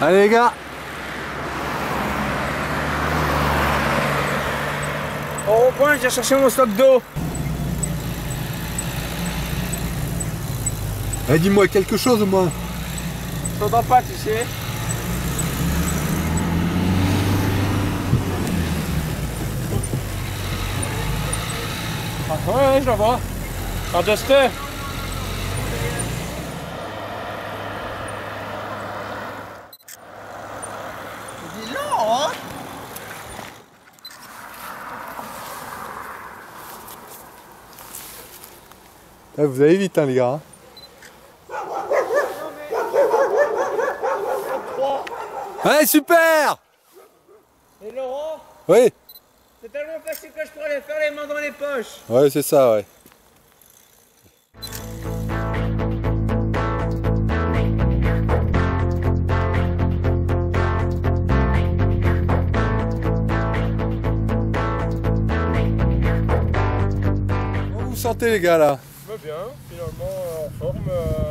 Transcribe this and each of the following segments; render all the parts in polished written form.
Allez les gars. Au rond-point, j'ai cherché mon stock d'eau. Eh, dis-moi quelque chose au moins. Je t'entends pas, tu sais. Ah, ouais, je la vois. Un duster. Dis non, hein. Eh, vous allez vite hein les gars. Ouais, super. Et Laurent, Oui. c'est tellement facile que je pourrais les faire les mains dans les poches. Ouais, c'est ça, ouais. Comment vous vous sentez les gars là? Va bien, finalement en forme.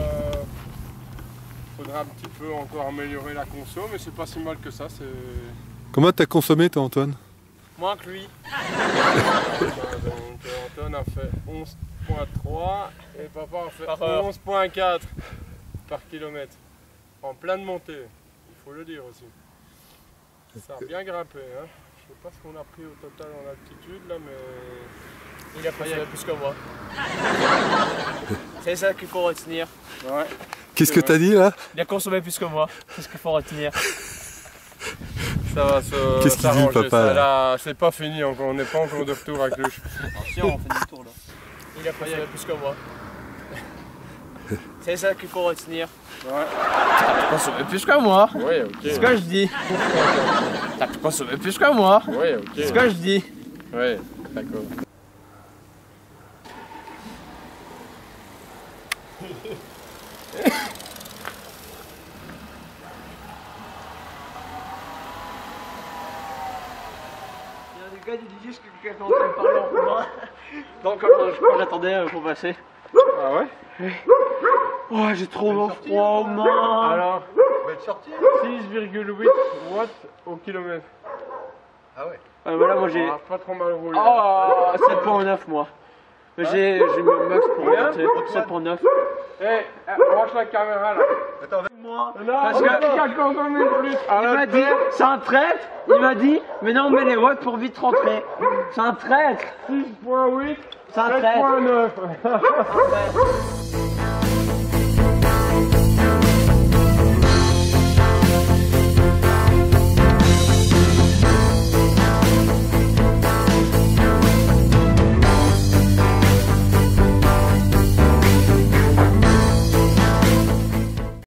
Faudra un petit peu encore améliorer la conso, mais c'est pas si mal que ça. Comment t'as consommé toi Antoine? Moins que lui. Donc Antoine a fait 11,3 et papa a fait Par heure. 11,4 par kilomètre. En pleine montée, il faut le dire aussi. Ça a bien grimpé. Hein. Je sais pas ce qu'on a pris au total en altitude là, mais... Il a consommé plus que moi. C'est ça qu'il faut retenir. Ouais. Qu'est-ce que t'as dit là? Il a consommé plus que moi. C'est ce qu'il faut retenir. Ça va se Qu'est-ce qu'il dit, s'arranger, papa, ça, là, c'est pas fini encore, on n'est pas encore de retour avec Luche. Attention, on fait du tour là. Il a consommé plus que moi. C'est ça qu'il faut retenir. Ouais. T'as consommé plus que moi. Oui, ok. C'est ce que je dis. T'as consommé plus que moi. Oui, ok. C'est ce que je dis. Oui, d'accord. Il y a des gars qui disent que quelqu'un entend parler en commun. Donc quand j'attendais pour passer. Ah ouais? Oh, j'ai trop froid aux mains. Alors, 6,8 watts au kilomètre. Voilà, moi j'ai. Ah, pas trop mal roulé. Oh, 7.9 moi. Mais j'ai mis le max pour Combien? monter. 7.9. Hé, branche la caméra là. Moi. Non, Parce que- il a consommé plus. Il m'a dit, c'est un traître. Il m'a dit, mais non, on met les watts pour vite rentrer. C'est un traître. 6,8, C'est un traître. 7,9.